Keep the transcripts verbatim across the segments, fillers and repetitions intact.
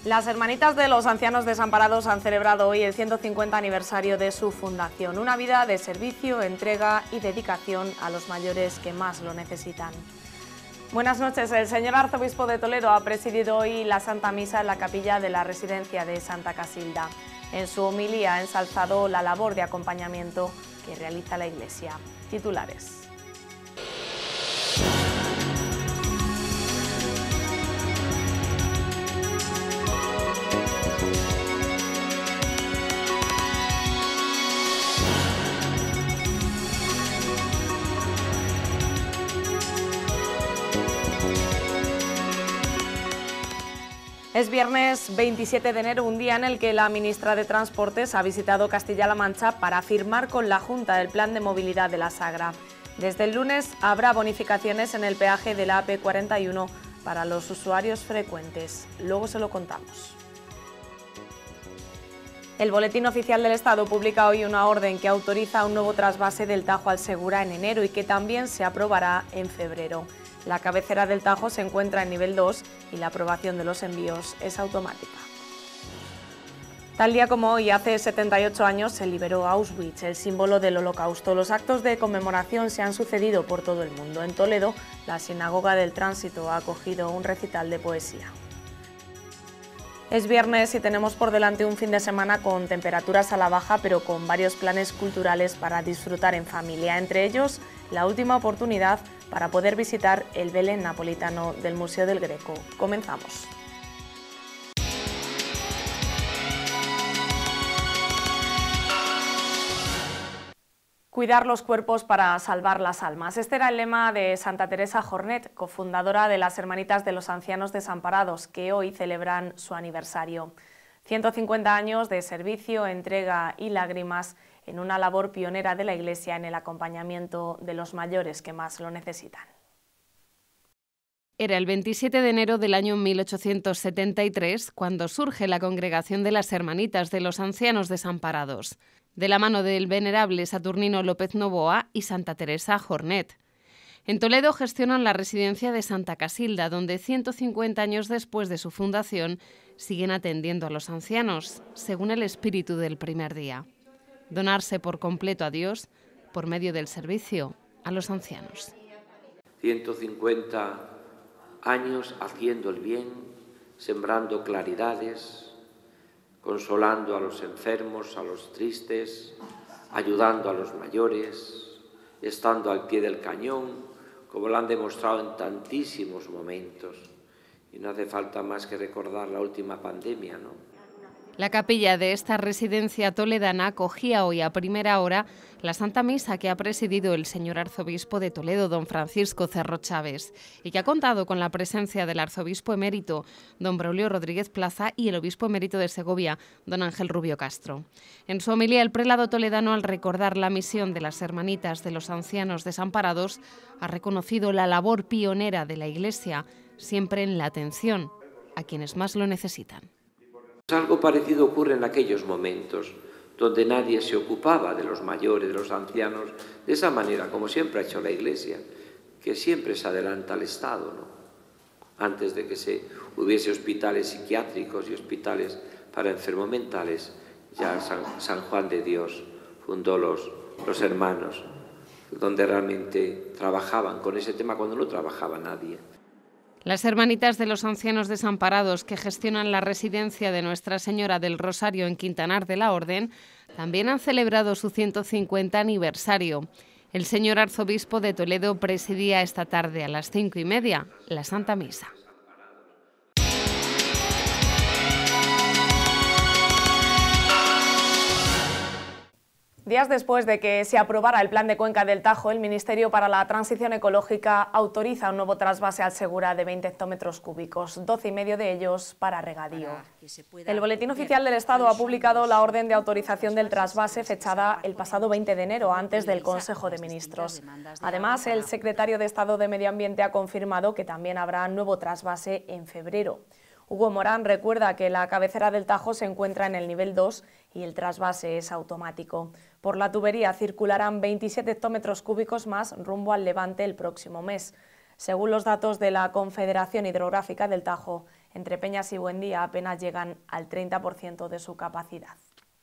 Las Hermanitas de los Ancianos Desamparados han celebrado hoy el ciento cincuenta aniversario de su fundación, una vida de servicio, entrega y dedicación a los mayores que más lo necesitan. Buenas noches. El señor arzobispo de Toledo ha presidido hoy la Santa Misa en la capilla de la residencia de Santa Casilda. En su homilía ha ensalzado la labor de acompañamiento que realiza la Iglesia. Titulares. Es viernes veintisiete de enero, un día en el que la ministra de Transportes ha visitado Castilla-La Mancha para firmar con la Junta el Plan de Movilidad de la Sagra. Desde el lunes habrá bonificaciones en el peaje de la A P cuarenta y uno para los usuarios frecuentes. Luego se lo contamos. El Boletín Oficial del Estado publica hoy una orden que autoriza un nuevo trasvase del Tajo al Segura en enero y que también se aprobará en febrero. La cabecera del Tajo se encuentra en nivel dos y la aprobación de los envíos es automática. Tal día como hoy, hace setenta y ocho años, se liberó Auschwitz, el símbolo del Holocausto. Los actos de conmemoración se han sucedido por todo el mundo. En Toledo, la Sinagoga del Tránsito ha acogido un recital de poesía. Es viernes y tenemos por delante un fin de semana con temperaturas a la baja, pero con varios planes culturales para disfrutar en familia. Entre ellos, la última oportunidad para poder visitar el Belén napolitano del Museo del Greco. Comenzamos. Cuidar los cuerpos para salvar las almas. Este era el lema de Santa Teresa Jornet, cofundadora de las Hermanitas de los Ancianos Desamparados, que hoy celebran su aniversario. ciento cincuenta años de servicio, entrega y lágrimas en una labor pionera de la Iglesia en el acompañamiento de los mayores que más lo necesitan. Era el veintisiete de enero del año mil ochocientos setenta y tres cuando surge la Congregación de las Hermanitas de los Ancianos Desamparados, de la mano del venerable Saturnino López Novoa y Santa Teresa Jornet. En Toledo gestionan la residencia de Santa Casilda, donde ciento cincuenta años después de su fundación siguen atendiendo a los ancianos, según el espíritu del primer día. Donarse por completo a Dios por medio del servicio a los ancianos. ciento cincuenta años haciendo el bien, sembrando claridades, consolando a los enfermos, a los tristes, ayudando a los mayores, estando al pie del cañón, como lo han demostrado en tantísimos momentos. Y no hace falta más que recordar la última pandemia, ¿no? La capilla de esta residencia toledana acogía hoy a primera hora la Santa Misa que ha presidido el señor arzobispo de Toledo, don Francisco Cerro Chávez, y que ha contado con la presencia del arzobispo emérito, don Braulio Rodríguez Plaza, y el obispo emérito de Segovia, don Ángel Rubio Castro. En su homilía, el prelado toledano, al recordar la misión de las Hermanitas de los Ancianos Desamparados, ha reconocido la labor pionera de la Iglesia, siempre en la atención a quienes más lo necesitan. Algo parecido ocurre en aquellos momentos, donde nadie se ocupaba de los mayores, de los ancianos, de esa manera, como siempre ha hecho la Iglesia, que siempre se adelanta al Estado, ¿no? Antes de que se hubiese hospitales psiquiátricos y hospitales para enfermos mentales, ya San, San Juan de Dios fundó los, los hermanos, donde realmente trabajaban con ese tema cuando no trabajaba nadie. Las Hermanitas de los Ancianos Desamparados, que gestionan la residencia de Nuestra Señora del Rosario en Quintanar de la Orden, también han celebrado su ciento cincuenta aniversario. El señor arzobispo de Toledo presidía esta tarde a las cinco y media la Santa Misa. Días después de que se aprobara el Plan de Cuenca del Tajo, el Ministerio para la Transición Ecológica autoriza un nuevo trasvase al Segura de veinte hectómetros cúbicos, doce y medio de ellos para regadío. El Boletín Oficial del Estado ha publicado la orden de autorización del trasvase fechada el pasado veinte de enero, antes del Consejo de Ministros. Además, el secretario de Estado de Medio Ambiente ha confirmado que también habrá nuevo trasvase en febrero. Hugo Morán recuerda que la cabecera del Tajo se encuentra en el nivel dos y el trasvase es automático. Por la tubería circularán veintisiete hectómetros cúbicos más rumbo al Levante el próximo mes. Según los datos de la Confederación Hidrográfica del Tajo, entre Peñas y Buendía apenas llegan al treinta por ciento de su capacidad.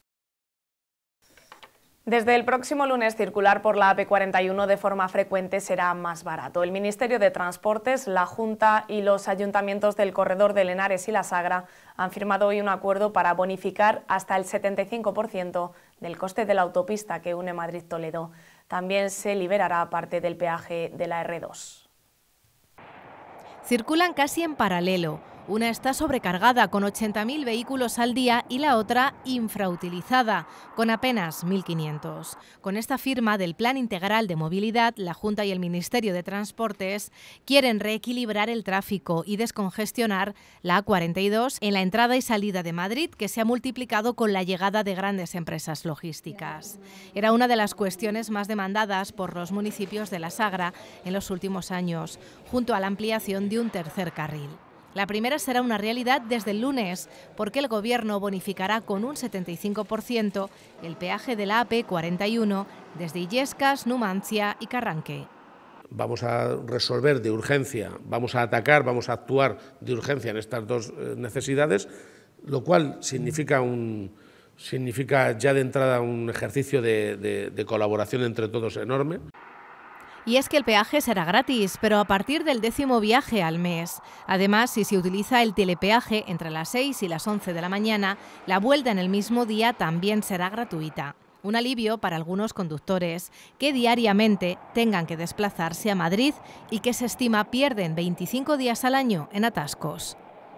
Desde el próximo lunes, circular por la A P cuarenta y uno de forma frecuente será más barato. El Ministerio de Transportes, la Junta y los ayuntamientos del corredor de Henares y la Sagra han firmado hoy un acuerdo para bonificar hasta el setenta y cinco por ciento del coste de la autopista que une Madrid-Toledo. También se liberará parte del peaje de la erre dos. Circulan casi en paralelo. Una está sobrecargada con ochenta mil vehículos al día y la otra infrautilizada, con apenas mil quinientos. Con esta firma del Plan Integral de Movilidad, la Junta y el Ministerio de Transportes quieren reequilibrar el tráfico y descongestionar la A cuarenta y dos en la entrada y salida de Madrid, que se ha multiplicado con la llegada de grandes empresas logísticas. Era una de las cuestiones más demandadas por los municipios de la Sagra en los últimos años, junto a la ampliación de un tercer carril. La primera será una realidad desde el lunes, porque el Gobierno bonificará con un setenta y cinco por ciento el peaje de la A P cuarenta y uno desde Illescas, Numancia y Carranque. Vamos a resolver de urgencia, vamos a atacar, vamos a actuar de urgencia en estas dos necesidades, lo cual significa, un, significa ya de entrada un ejercicio de, de, de colaboración entre todos enorme. Y es que el peaje será gratis, pero a partir del décimo viaje al mes. Además, si se utiliza el telepeaje entre las seis y las once de la mañana, la vuelta en el mismo día también será gratuita. Un alivio para algunos conductores que diariamente tengan que desplazarse a Madrid y que se estima pierden veinticinco días al año en atascos.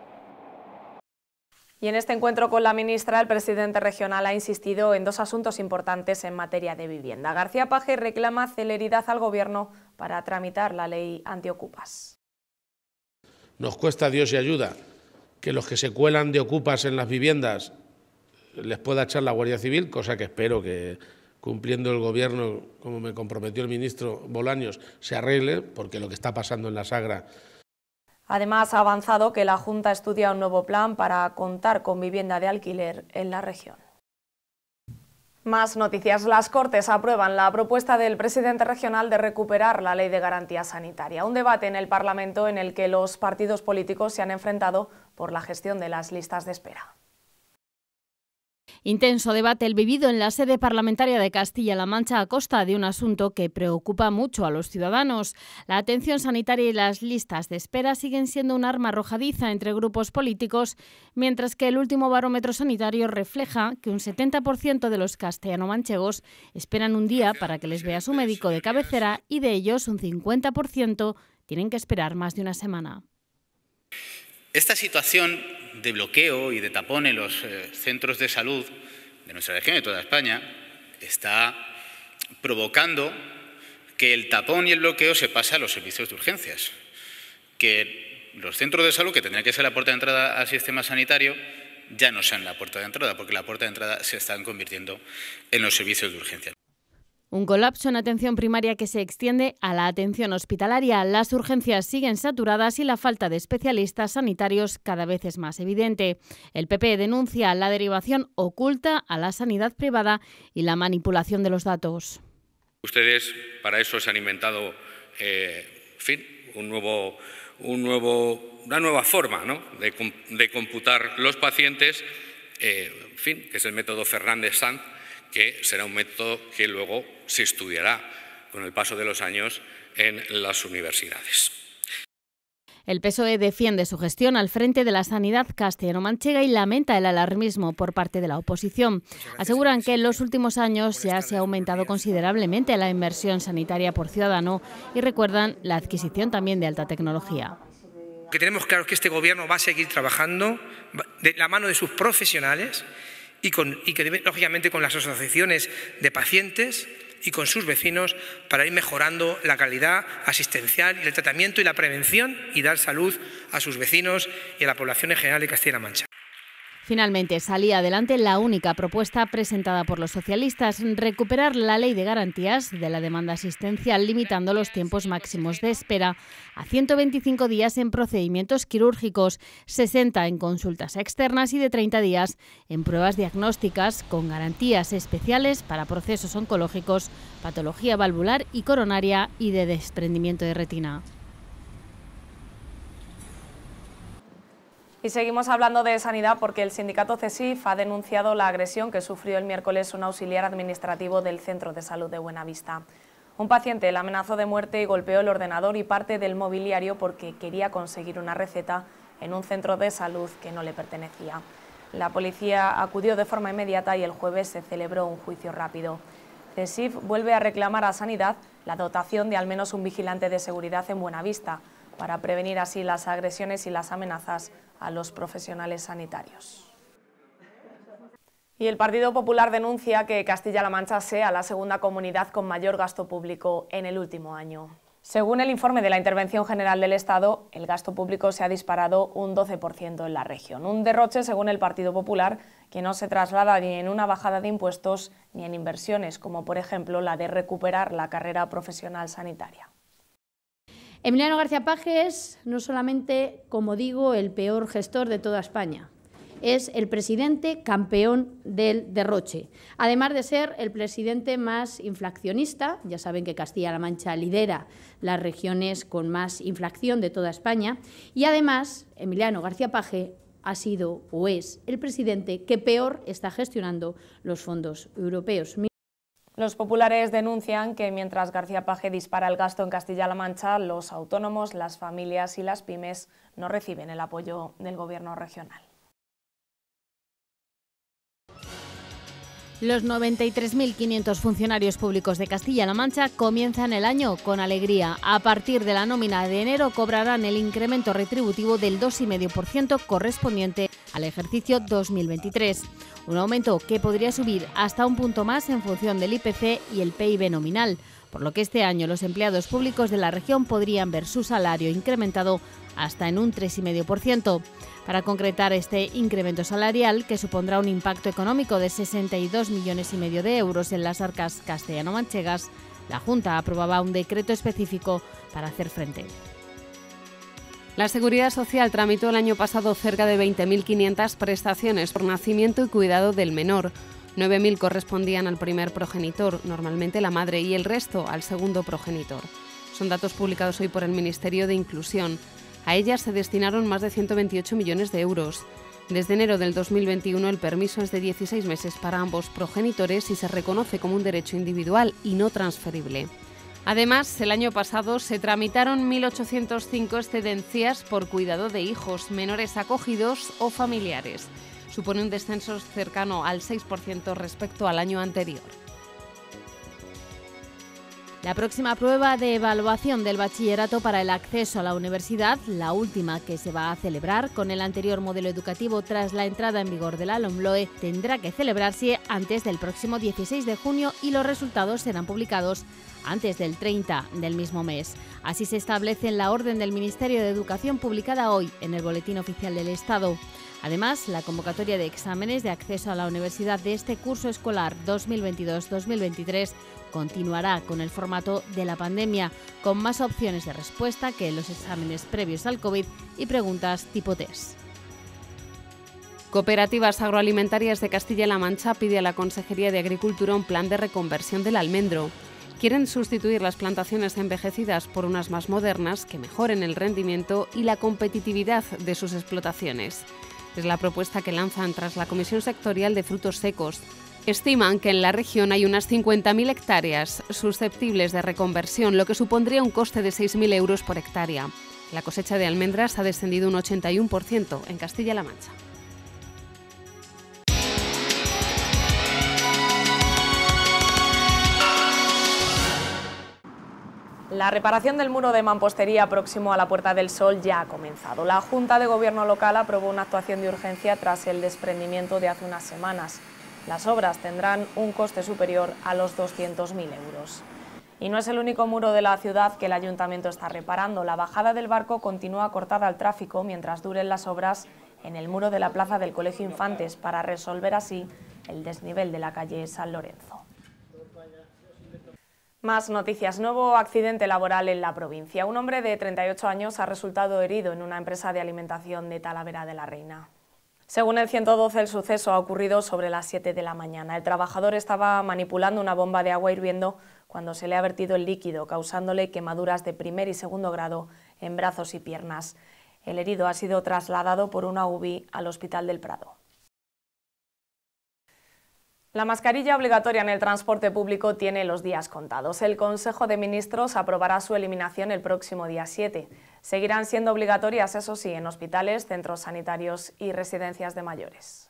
Y en este encuentro con la ministra, el presidente regional ha insistido en dos asuntos importantes en materia de vivienda. García Paje reclama celeridad al Gobierno para tramitar la ley antiocupas. Nos cuesta Dios y ayuda que los que se cuelan de ocupas en las viviendas les pueda echar la Guardia Civil, cosa que espero que, cumpliendo el Gobierno, como me comprometió el ministro Bolaños, se arregle, porque lo que está pasando en la Sagra. Además, ha avanzado que la Junta estudia un nuevo plan para contar con vivienda de alquiler en la región. Más noticias. Las Cortes aprueban la propuesta del presidente regional de recuperar la Ley de Garantía Sanitaria. Un debate en el Parlamento en el que los partidos políticos se han enfrentado por la gestión de las listas de espera. Intenso debate el vivido en la sede parlamentaria de Castilla-La Mancha a costa de un asunto que preocupa mucho a los ciudadanos. La atención sanitaria y las listas de espera siguen siendo un arma arrojadiza entre grupos políticos, mientras que el último barómetro sanitario refleja que un setenta por ciento de los castellano-manchegos esperan un día para que les vea su médico de cabecera y de ellos un cincuenta por ciento tienen que esperar más de una semana. Esta situación de bloqueo y de tapón en los eh, centros de salud de nuestra región y de toda España está provocando que el tapón y el bloqueo se pase a los servicios de urgencias, que los centros de salud, que tendrían que ser la puerta de entrada al sistema sanitario, ya no sean la puerta de entrada, porque la puerta de entrada se están convirtiendo en los servicios de urgencia. Un colapso en atención primaria que se extiende a la atención hospitalaria. Las urgencias siguen saturadas y la falta de especialistas sanitarios cada vez es más evidente. El P P denuncia la derivación oculta a la sanidad privada y la manipulación de los datos. Ustedes para eso se han inventado, eh, en fin, un nuevo, un nuevo, una nueva forma, ¿no?, de, de computar los pacientes, eh, en fin, que es el método Fernández-Sanz, que será un método que luego se estudiará con el paso de los años en las universidades. El P S O E defiende su gestión al frente de la sanidad castellano-manchega y lamenta el alarmismo por parte de la oposición. Aseguran que en los últimos años ya se ha aumentado considerablemente la inversión sanitaria por ciudadano y recuerdan la adquisición también de alta tecnología. Lo que tenemos claro es que este Gobierno va a seguir trabajando de la mano de sus profesionales y, con, y que lógicamente con las asociaciones de pacientes y con sus vecinos para ir mejorando la calidad asistencial y el tratamiento y la prevención y dar salud a sus vecinos y a la población en general de Castilla-La Mancha. Finalmente salía adelante la única propuesta presentada por los socialistas, recuperar la ley de garantías de la demanda asistencial limitando los tiempos máximos de espera a ciento veinticinco días en procedimientos quirúrgicos, sesenta en consultas externas y de treinta días en pruebas diagnósticas con garantías especiales para procesos oncológicos, patología valvular y coronaria y de desprendimiento de retina. Y seguimos hablando de sanidad porque el sindicato CESIF ha denunciado la agresión que sufrió el miércoles un auxiliar administrativo del Centro de Salud de Buenavista. Un paciente le amenazó de muerte y golpeó el ordenador y parte del mobiliario porque quería conseguir una receta en un centro de salud que no le pertenecía. La policía acudió de forma inmediata y el jueves se celebró un juicio rápido. CESIF vuelve a reclamar a Sanidad la dotación de al menos un vigilante de seguridad en Buenavista, para prevenir así las agresiones y las amenazas a los profesionales sanitarios. Y el Partido Popular denuncia que Castilla-La Mancha sea la segunda comunidad con mayor gasto público en el último año. Según el informe de la Intervención General del Estado, el gasto público se ha disparado un doce por ciento en la región. Un derroche, según el Partido Popular, que no se traslada ni en una bajada de impuestos ni en inversiones, como por ejemplo la de recuperar la carrera profesional sanitaria. Emiliano García Paje es no solamente, como digo, el peor gestor de toda España, es el presidente campeón del derroche, además de ser el presidente más inflacionista. Ya saben que Castilla-La Mancha lidera las regiones con más inflación de toda España, y además Emiliano García Paje ha sido o es el presidente que peor está gestionando los fondos europeos. Los populares denuncian que mientras García Paje dispara el gasto en Castilla-La Mancha, los autónomos, las familias y las pymes no reciben el apoyo del Gobierno regional. Los noventa y tres mil quinientos funcionarios públicos de Castilla-La Mancha comienzan el año con alegría. A partir de la nómina de enero cobrarán el incremento retributivo del dos coma cinco por ciento correspondiente al ejercicio dos mil veintitrés. Un aumento que podría subir hasta un punto más en función del I P C y el P I B nominal, por lo que este año los empleados públicos de la región podrían ver su salario incrementado hasta en un tres coma cinco por ciento. Para concretar este incremento salarial, que supondrá un impacto económico de sesenta y dos millones y medio de euros en las arcas castellano-manchegas, la Junta aprobaba un decreto específico para hacer frente. La Seguridad Social tramitó el año pasado cerca de veinte mil quinientas prestaciones por nacimiento y cuidado del menor. nueve mil correspondían al primer progenitor, normalmente la madre, y el resto al segundo progenitor. Son datos publicados hoy por el Ministerio de Inclusión. A ellas se destinaron más de ciento veintiocho millones de euros. Desde enero del dos mil veintiuno el permiso es de dieciséis meses para ambos progenitores y se reconoce como un derecho individual y no transferible. Además, el año pasado se tramitaron mil ochocientas cinco excedencias por cuidado de hijos, menores acogidos o familiares. Supone un descenso cercano al seis por ciento respecto al año anterior. La próxima prueba de evaluación del bachillerato para el acceso a la universidad, la última que se va a celebrar con el anterior modelo educativo tras la entrada en vigor de la LOMLOE, tendrá que celebrarse antes del próximo dieciséis de junio y los resultados serán publicados antes del treinta del mismo mes. Así se establece en la orden del Ministerio de Educación publicada hoy en el Boletín Oficial del Estado. Además, la convocatoria de exámenes de acceso a la universidad de este curso escolar dos mil veintidós dos mil veintitrés continuará con el formato de la pandemia, con más opciones de respuesta que en los exámenes previos al COVID y preguntas tipo test. Cooperativas Agroalimentarias de Castilla-La Mancha pide a la Consejería de Agricultura un plan de reconversión del almendro. Quieren sustituir las plantaciones envejecidas por unas más modernas que mejoren el rendimiento y la competitividad de sus explotaciones. Es la propuesta que lanzan tras la Comisión Sectorial de Frutos Secos. Estiman que en la región hay unas cincuenta mil hectáreas susceptibles de reconversión, lo que supondría un coste de seis mil euros por hectárea. La cosecha de almendras ha descendido un ochenta y uno por ciento en Castilla-La Mancha. La reparación del muro de mampostería próximo a la Puerta del Sol ya ha comenzado. La Junta de Gobierno local aprobó una actuación de urgencia tras el desprendimiento de hace unas semanas. Las obras tendrán un coste superior a los doscientos mil euros. Y no es el único muro de la ciudad que el Ayuntamiento está reparando. La bajada del Barco continúa cortada al tráfico mientras duren las obras en el muro de la plaza del Colegio Infantes para resolver así el desnivel de la calle San Lorenzo. Más noticias. Nuevo accidente laboral en la provincia. Un hombre de treinta y ocho años ha resultado herido en una empresa de alimentación de Talavera de la Reina. Según el ciento doce, el suceso ha ocurrido sobre las siete de la mañana. El trabajador estaba manipulando una bomba de agua hirviendo cuando se le ha vertido el líquido, causándole quemaduras de primer y segundo grado en brazos y piernas. El herido ha sido trasladado por una U B I al Hospital del Prado. La mascarilla obligatoria en el transporte público tiene los días contados. El Consejo de Ministros aprobará su eliminación el próximo día siete. Seguirán siendo obligatorias, eso sí, en hospitales, centros sanitarios y residencias de mayores.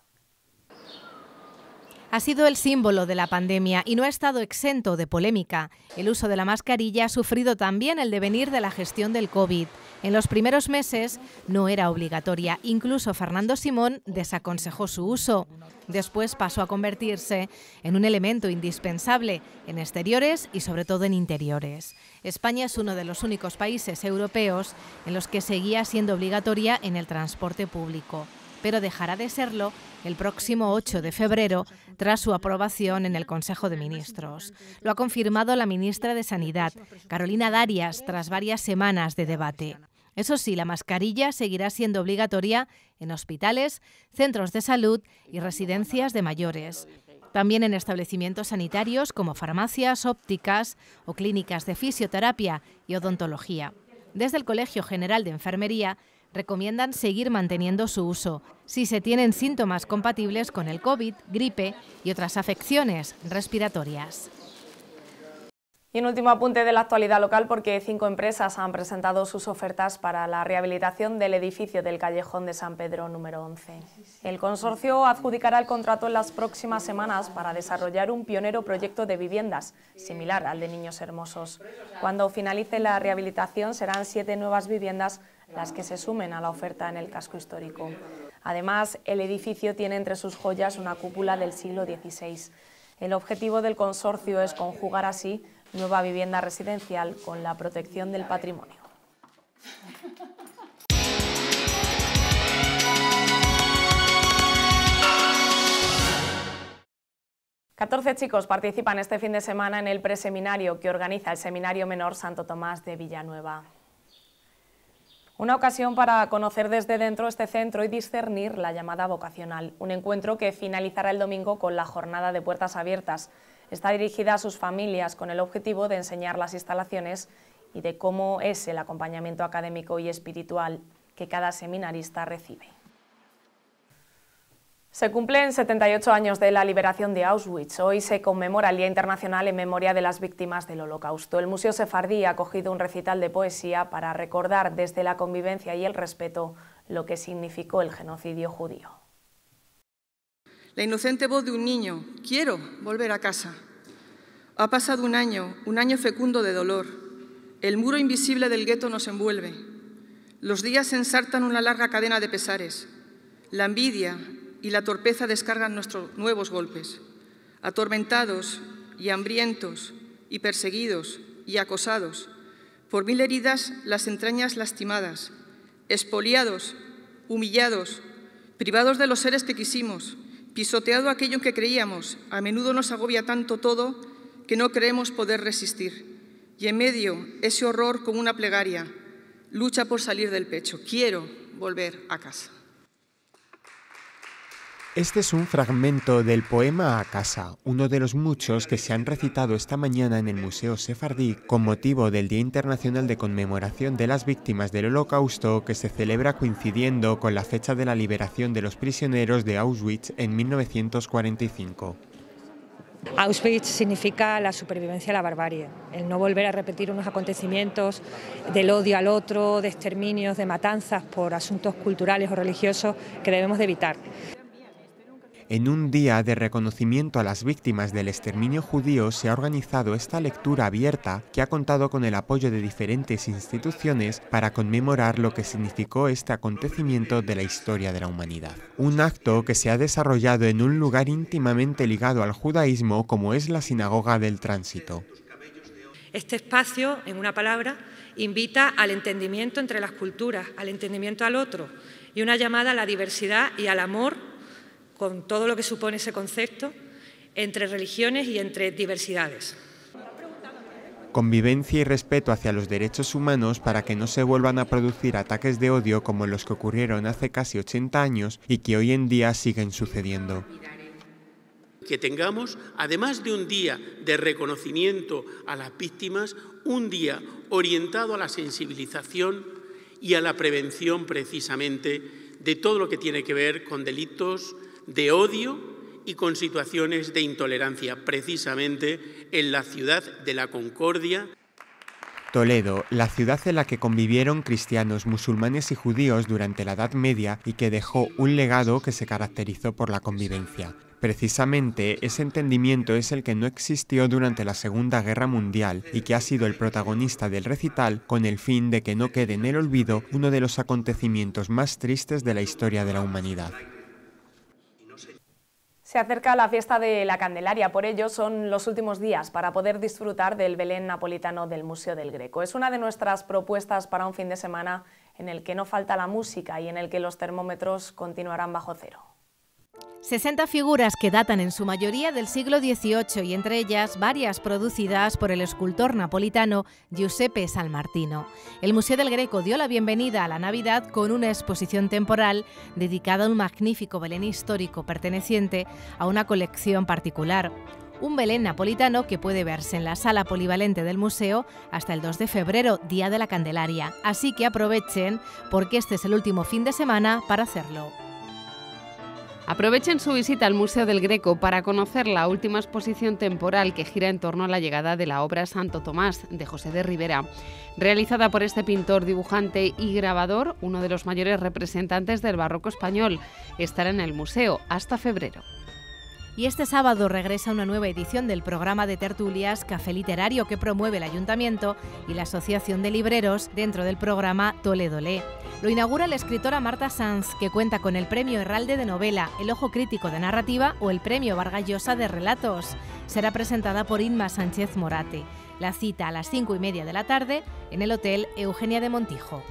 Ha sido el símbolo de la pandemia y no ha estado exento de polémica. El uso de la mascarilla ha sufrido también el devenir de la gestión del COVID. En los primeros meses no era obligatoria, incluso Fernando Simón desaconsejó su uso. Después pasó a convertirse en un elemento indispensable en exteriores y sobre todo en interiores. España es uno de los únicos países europeos en los que seguía siendo obligatoria en el transporte público, pero dejará de serlo el próximo ocho de febrero tras su aprobación en el Consejo de Ministros. Lo ha confirmado la ministra de Sanidad, Carolina Darias, tras varias semanas de debate. Eso sí, la mascarilla seguirá siendo obligatoria en hospitales, centros de salud y residencias de mayores. También en establecimientos sanitarios como farmacias, ópticas o clínicas de fisioterapia y odontología. Desde el Colegio General de Enfermería recomiendan seguir manteniendo su uso si se tienen síntomas compatibles con el COVID, gripe y otras afecciones respiratorias. Y un último apunte de la actualidad local, porque cinco empresas han presentado sus ofertas para la rehabilitación del edificio del Callejón de San Pedro número once. El consorcio adjudicará el contrato en las próximas semanas para desarrollar un pionero proyecto de viviendas, similar al de Niños Hermosos. Cuando finalice la rehabilitación serán siete nuevas viviendas las que se sumen a la oferta en el casco histórico. Además, el edificio tiene entre sus joyas una cúpula del siglo dieciséis. El objetivo del consorcio es conjugar así nueva vivienda residencial con la protección del patrimonio. catorce chicos participan este fin de semana en el preseminario que organiza el Seminario Menor Santo Tomás de Villanueva. Una ocasión para conocer desde dentro este centro y discernir la llamada vocacional. Un encuentro que finalizará el domingo con la jornada de puertas abiertas. Está dirigida a sus familias con el objetivo de enseñar las instalaciones y de cómo es el acompañamiento académico y espiritual que cada seminarista recibe. Se cumplen setenta y ocho años de la liberación de Auschwitz. Hoy se conmemora el Día Internacional en memoria de las víctimas del Holocausto. El Museo Sefardí ha acogido un recital de poesía para recordar desde la convivencia y el respeto lo que significó el genocidio judío. La inocente voz de un niño: quiero volver a casa. Ha pasado un año, un año fecundo de dolor. El muro invisible del gueto nos envuelve. Los días ensartan una larga cadena de pesares. La envidia y la torpeza descargan nuestros nuevos golpes. Atormentados y hambrientos y perseguidos y acosados, por mil heridas las entrañas lastimadas, expoliados, humillados, privados de los seres que quisimos, pisoteado aquello en que creíamos. A menudo nos agobia tanto todo que no creemos poder resistir. Y en medio, ese horror como una plegaria, lucha por salir del pecho. Quiero volver a casa. Este es un fragmento del poema A casa, uno de los muchos que se han recitado esta mañana en el Museo Sefardí con motivo del Día Internacional de Conmemoración de las Víctimas del Holocausto, que se celebra coincidiendo con la fecha de la liberación de los prisioneros de Auschwitz en mil novecientos cuarenta y cinco. Auschwitz significa la supervivencia a la barbarie, el no volver a repetir unos acontecimientos del odio al otro, de exterminios, de matanzas por asuntos culturales o religiosos que debemos de evitar. En un día de reconocimiento a las víctimas del exterminio judío se ha organizado esta lectura abierta que ha contado con el apoyo de diferentes instituciones para conmemorar lo que significó este acontecimiento de la historia de la humanidad. Un acto que se ha desarrollado en un lugar íntimamente ligado al judaísmo como es la Sinagoga del Tránsito. Este espacio, en una palabra, invita al entendimiento entre las culturas, al entendimiento al otro y una llamada a la diversidad y al amor, con todo lo que supone ese concepto, entre religiones y entre diversidades. Convivencia y respeto hacia los derechos humanos para que no se vuelvan a producir ataques de odio como los que ocurrieron hace casi ochenta años y que hoy en día siguen sucediendo. Que tengamos, además de un día de reconocimiento a las víctimas, un día orientado a la sensibilización y a la prevención precisamente de todo lo que tiene que ver con delitos de odio y con situaciones de intolerancia, precisamente en la ciudad de la Concordia. Toledo, la ciudad en la que convivieron cristianos, musulmanes y judíos durante la Edad Media y que dejó un legado que se caracterizó por la convivencia. Precisamente ese entendimiento es el que no existió durante la Segunda Guerra Mundial y que ha sido el protagonista del recital con el fin de que no quede en el olvido uno de los acontecimientos más tristes de la historia de la humanidad. Se acerca la fiesta de la Candelaria, por ello son los últimos días para poder disfrutar del Belén napolitano del Museo del Greco. Es una de nuestras propuestas para un fin de semana en el que no falta la música y en el que los termómetros continuarán bajo cero. sesenta figuras que datan en su mayoría del siglo dieciocho y entre ellas varias producidas por el escultor napolitano Giuseppe Salmartino. El Museo del Greco dio la bienvenida a la Navidad con una exposición temporal dedicada a un magnífico Belén histórico perteneciente a una colección particular. Un Belén napolitano que puede verse en la sala polivalente del museo hasta el dos de febrero, Día de la Candelaria. Así que aprovechen porque este es el último fin de semana para hacerlo. Aprovechen su visita al Museo del Greco para conocer la última exposición temporal que gira en torno a la llegada de la obra Santo Tomás, de José de Ribera. Realizada por este pintor, dibujante y grabador, uno de los mayores representantes del barroco español, estará en el museo hasta febrero. Y este sábado regresa una nueva edición del programa de tertulias Café Literario que promueve el Ayuntamiento y la Asociación de Libreros dentro del programa Toledo Lee. Lo inaugura la escritora Marta Sanz, que cuenta con el Premio Herralde de Novela, el Ojo Crítico de Narrativa o el Premio Vargas Llosa de Relatos. Será presentada por Inma Sánchez Morate. La cita a las cinco y media de la tarde en el Hotel Eugenia de Montijo.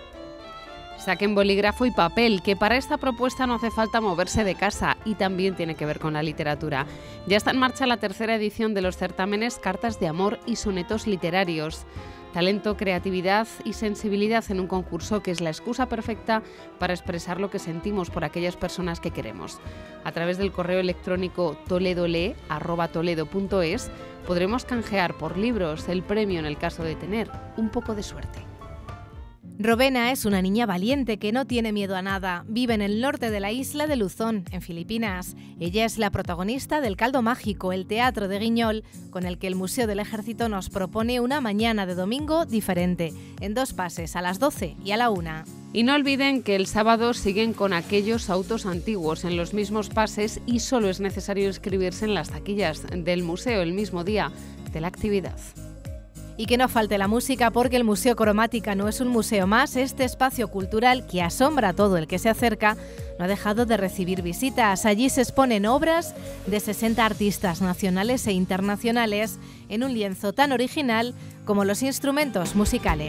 Saquen bolígrafo y papel, que para esta propuesta no hace falta moverse de casa y también tiene que ver con la literatura. Ya está en marcha la tercera edición de los certámenes Cartas de Amor y Sonetos Literarios. Talento, creatividad y sensibilidad en un concurso que es la excusa perfecta para expresar lo que sentimos por aquellas personas que queremos. A través del correo electrónico toledole arroba toledo punto es podremos canjear por libros el premio en el caso de tener un poco de suerte. Rowena es una niña valiente que no tiene miedo a nada. Vive en el norte de la isla de Luzón, en Filipinas. Ella es la protagonista del Caldo Mágico, el teatro de Guiñol, con el que el Museo del Ejército nos propone una mañana de domingo diferente, en dos pases, a las doce y a la una. Y no olviden que el sábado siguen con aquellos autos antiguos en los mismos pases y solo es necesario inscribirse en las taquillas del museo el mismo día de la actividad. Y que no falte la música porque el Museo Cromática no es un museo más. Este espacio cultural que asombra a todo el que se acerca no ha dejado de recibir visitas. Allí se exponen obras de sesenta artistas nacionales e internacionales en un lienzo tan original como los instrumentos musicales.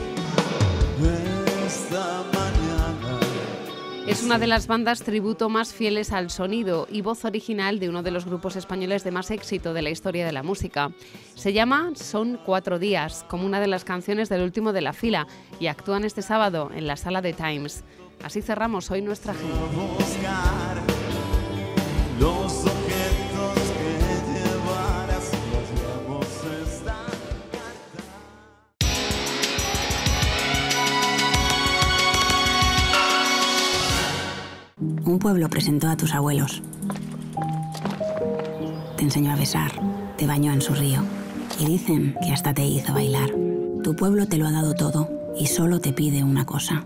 Es una de las bandas tributo más fieles al sonido y voz original de uno de los grupos españoles de más éxito de la historia de la música. Se llama Son Cuatro Días, como una de las canciones del último de la fila, y actúan este sábado en la Sala de Times. Así cerramos hoy nuestra agenda. Un pueblo presentó a tus abuelos. Te enseñó a besar, te bañó en su río y dicen que hasta te hizo bailar. Tu pueblo te lo ha dado todo y solo te pide una cosa.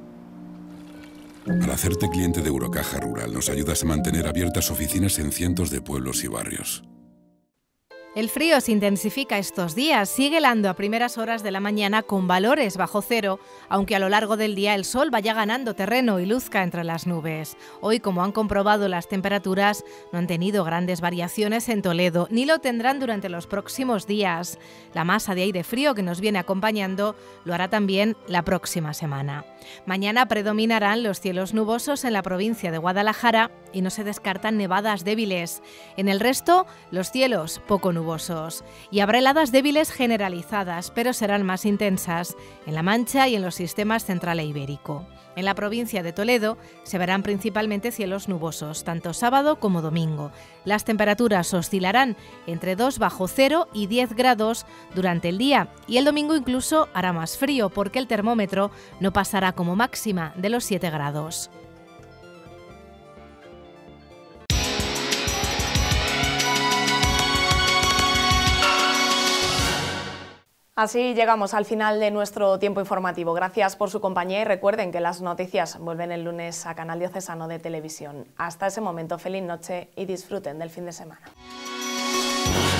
Al hacerte cliente de Eurocaja Rural nos ayudas a mantener abiertas oficinas en cientos de pueblos y barrios. El frío se intensifica estos días, sigue helando a primeras horas de la mañana con valores bajo cero, aunque a lo largo del día el sol vaya ganando terreno y luzca entre las nubes. Hoy, como han comprobado, las temperaturas no han tenido grandes variaciones en Toledo, ni lo tendrán durante los próximos días. La masa de aire frío que nos viene acompañando lo hará también la próxima semana. Mañana predominarán los cielos nubosos en la provincia de Guadalajara y no se descartan nevadas débiles. En el resto, los cielos poco nubosos nubosos. Y habrá heladas débiles generalizadas, pero serán más intensas en La Mancha y en los sistemas central e ibérico. En la provincia de Toledo se verán principalmente cielos nubosos, tanto sábado como domingo. Las temperaturas oscilarán entre dos bajo cero y diez grados durante el día, y el domingo incluso hará más frío porque el termómetro no pasará como máxima de los siete grados. Así llegamos al final de nuestro tiempo informativo. Gracias por su compañía y recuerden que las noticias vuelven el lunes a Canal Diocesano de Televisión. Hasta ese momento, feliz noche y disfruten del fin de semana.